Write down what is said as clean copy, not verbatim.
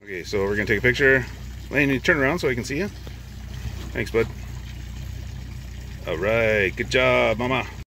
Okay, so we're gonna take a picture. Lane, you turn around so I can see you. Thanks, bud. All right, good job, mama.